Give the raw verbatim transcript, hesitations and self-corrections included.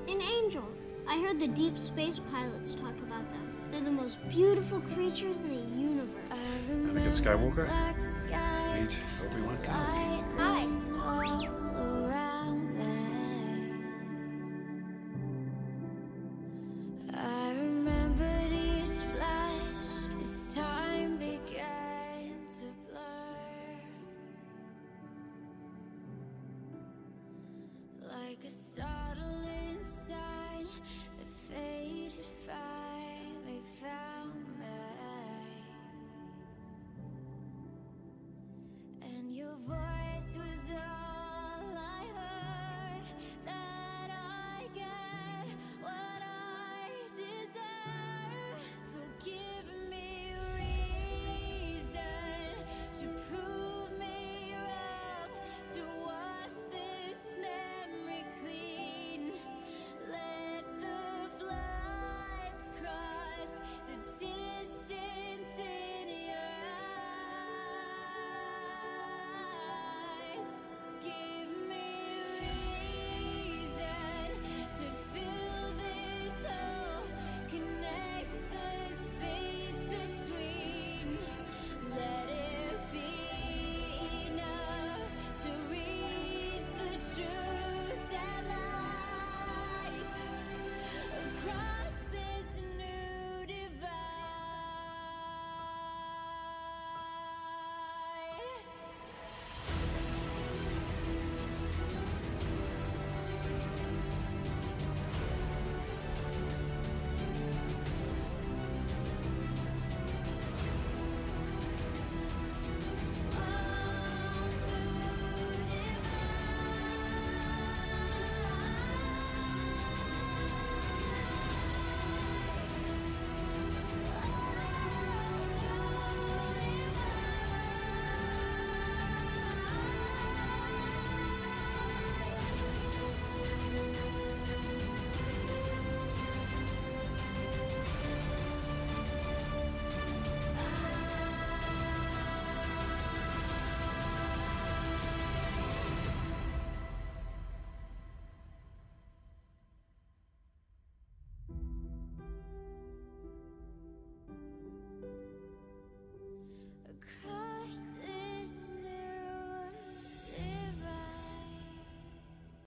An angel. I heard the deep space pilots talk about them. They're the most beautiful creatures in the universe. Anakin Skywalker. Meet Obi-Wan Kenobi. Hi. Like a startle inside